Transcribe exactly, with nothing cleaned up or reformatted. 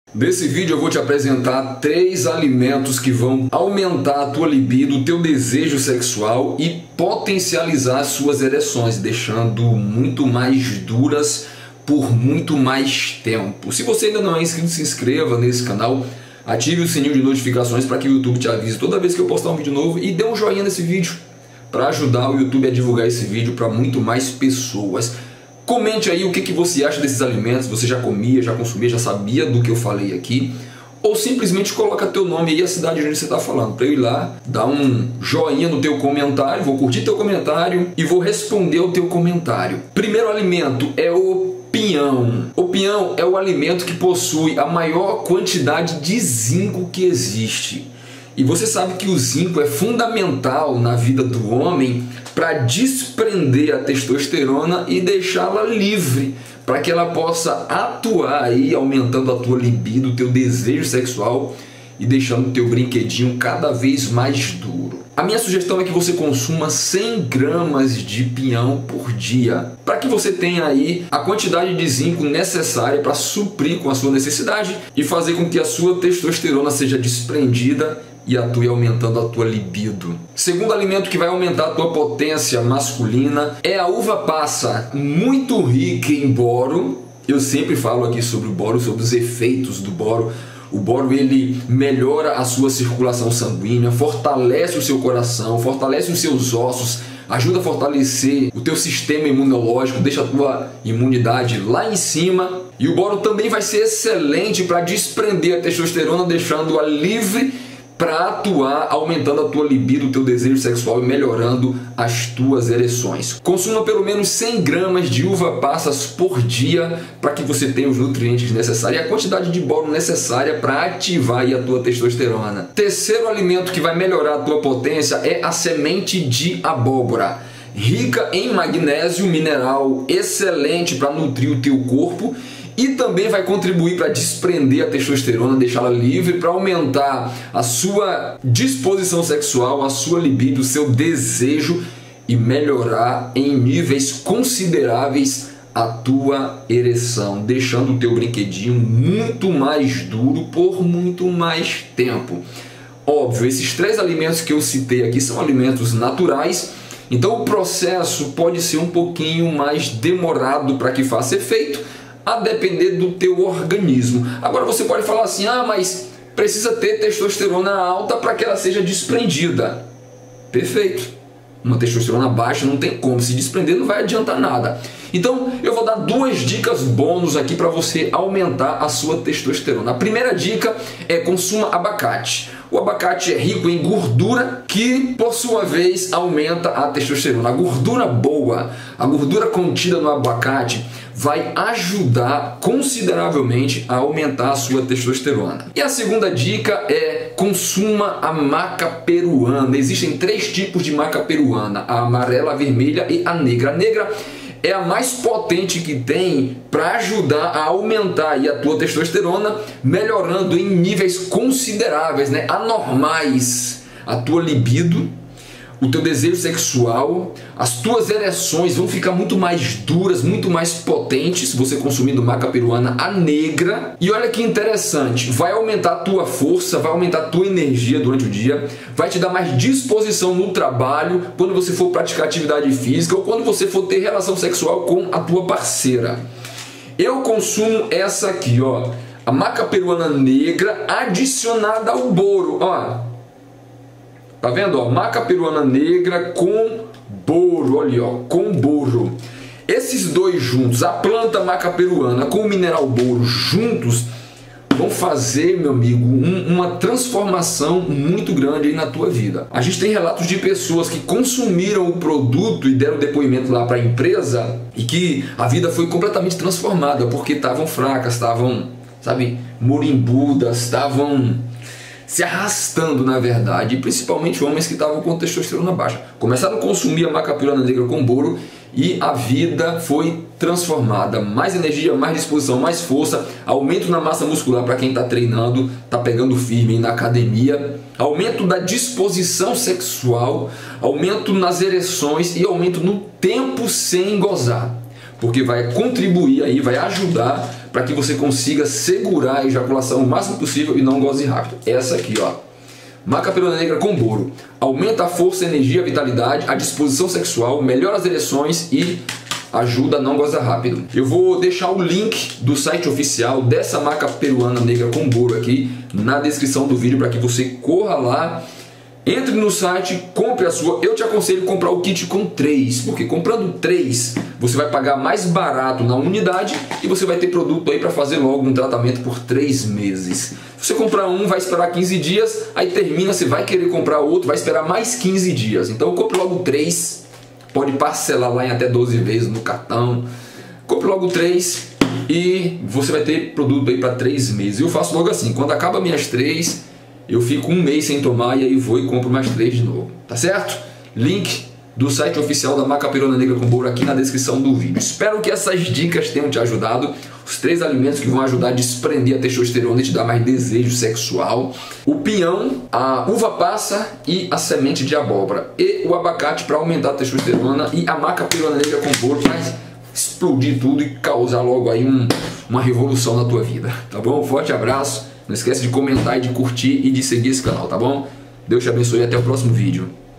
Nesse vídeo eu vou te apresentar três alimentos que vão aumentar a tua libido, o teu desejo sexual e potencializar as suas ereções, deixando muito mais duras por muito mais tempo. Se você ainda não é inscrito, se inscreva nesse canal, ative o sininho de notificações para que o YouTube te avise toda vez que eu postar um vídeo novo e dê um joinha nesse vídeo para ajudar o YouTube a divulgar esse vídeo para muito mais pessoas. Comente aí o que, que você acha desses alimentos, você já comia, já consumia, já sabia do que eu falei aqui, ou simplesmente coloca teu nome e a cidade onde você está falando, para eu ir lá, dar um joinha no teu comentário, vou curtir teu comentário e vou responder ao teu comentário. Primeiro alimento é o pinhão. O pinhão é o alimento que possui a maior quantidade de zinco que existe. E você sabe que o zinco é fundamental na vida do homem para desprender a testosterona e deixá-la livre, para que ela possa atuar aí, aumentando a tua libido, o teu desejo sexual e deixando o teu brinquedinho cada vez mais duro. A minha sugestão é que você consuma cem gramas de pinhão por dia, para que você tenha aí a quantidade de zinco necessária para suprir com a sua necessidade e fazer com que a sua testosterona seja desprendida e atue aumentando a tua libido. Segundo alimento que vai aumentar a tua potência masculina é a uva passa, muito rica em boro. Eu sempre falo aqui sobre o boro, sobre os efeitos do boro. O boro ele melhora a sua circulação sanguínea, fortalece o seu coração, fortalece os seus ossos, ajuda a fortalecer o teu sistema imunológico, deixa a tua imunidade lá em cima. E o boro também vai ser excelente para desprender a testosterona, deixando-a livre para atuar, aumentando a tua libido, o teu desejo sexual e melhorando as tuas ereções. Consuma pelo menos cem gramas de uva passas por dia para que você tenha os nutrientes necessários e a quantidade de boro necessária para ativar aí a tua testosterona. Terceiro alimento que vai melhorar a tua potência é a semente de abóbora. Rica em magnésio, mineral excelente para nutrir o teu corpo, e também vai contribuir para desprender a testosterona, deixá-la livre, para aumentar a sua disposição sexual, a sua libido, o seu desejo e melhorar em níveis consideráveis a tua ereção, deixando o teu brinquedinho muito mais duro por muito mais tempo. Óbvio, esses três alimentos que eu citei aqui são alimentos naturais, então o processo pode ser um pouquinho mais demorado para que faça efeito, a depender do teu organismo. Agora você pode falar assim, ah, mas precisa ter testosterona alta para que ela seja desprendida. Perfeito. Uma testosterona baixa não tem como, se desprender não vai adiantar nada. Então eu vou dar duas dicas bônus aqui para você aumentar a sua testosterona. A primeira dica é consuma abacate. O abacate é rico em gordura que, por sua vez, aumenta a testosterona. A gordura boa, a gordura contida no abacate vai ajudar consideravelmente a aumentar a sua testosterona. E a segunda dica é consuma a maca peruana. Existem três tipos de maca peruana, a amarela, a vermelha e a negra. A negra é a mais potente que tem para ajudar a aumentar aí a tua testosterona, melhorando em níveis consideráveis, né, anormais, a tua libido, o teu desejo sexual, as tuas ereções vão ficar muito mais duras, muito mais potentes se você consumindo maca peruana, a negra. E olha que interessante, vai aumentar a tua força, vai aumentar a tua energia durante o dia, vai te dar mais disposição no trabalho, quando você for praticar atividade física ou quando você for ter relação sexual com a tua parceira. Eu consumo essa aqui, ó, a maca peruana negra adicionada ao boro, ó. Tá vendo, ó? Maca peruana negra com boro, olha, ó, com boro. Esses dois juntos, a planta maca peruana com o mineral boro juntos, vão fazer, meu amigo, um, uma transformação muito grande aí na tua vida. A gente tem relatos de pessoas que consumiram o produto e deram depoimento lá para a empresa e que a vida foi completamente transformada porque estavam fracas, estavam, sabe, morimbudas, estavam se arrastando, na verdade, e principalmente homens que estavam com testosterona baixa. Começaram a consumir a maca peruana negra com boro e a vida foi transformada. Mais energia, mais disposição, mais força, aumento na massa muscular para quem está treinando, está pegando firme na academia, aumento da disposição sexual, aumento nas ereções e aumento no tempo sem gozar. Porque vai contribuir aí, vai ajudar para que você consiga segurar a ejaculação o máximo possível e não goze rápido. Essa aqui, ó. Maca Peruana Negra com boro. Aumenta a força, energia, a vitalidade, a disposição sexual, melhora as ereções e ajuda a não gozar rápido. Eu vou deixar o link do site oficial dessa Maca Peruana Negra com boro aqui na descrição do vídeo para que você corra lá, entre no site, compre a sua. Eu te aconselho comprar o kit com três, porque comprando três você vai pagar mais barato na unidade e você vai ter produto aí para fazer logo um tratamento por três meses. Se você comprar um, vai esperar quinze dias, aí termina, você vai querer comprar outro, vai esperar mais quinze dias. Então compre logo três, pode parcelar lá em até doze vezes no cartão. Compre logo três e você vai ter produto aí para três meses. Eu faço logo assim, quando acaba minhas três, eu fico um mês sem tomar e aí vou e compro mais três de novo, tá certo? Link do site oficial da Maca Peruana Negra com boro aqui na descrição do vídeo. Espero que essas dicas tenham te ajudado. Os três alimentos que vão ajudar a desprender a testosterona e te dar mais desejo sexual: o pinhão, a uva passa e a semente de abóbora. E o abacate para aumentar a testosterona, e a Maca Peruana Negra com boro para explodir tudo e causar logo aí um, uma revolução na tua vida, tá bom? Um forte abraço. Não esquece de comentar e de curtir e de seguir esse canal, tá bom? Deus te abençoe e até o próximo vídeo.